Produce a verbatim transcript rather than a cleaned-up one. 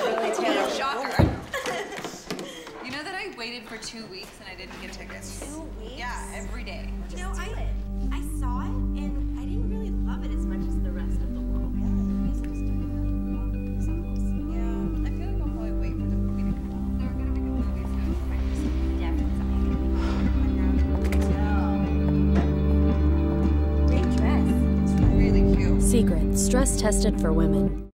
really terrible. Shocker. You know that I waited for two weeks and I didn't get tickets? Two weeks? Yeah, every day. You know, I, I saw it, and I didn't really love it as much as the rest of the world. Really? I guess I just don't have long cycles. Yeah, I feel like I'll probably wait for the movie to come out. They're gonna make a movie soon. Definitely something. Great dress. It's really cute. Secret, stress tested for women.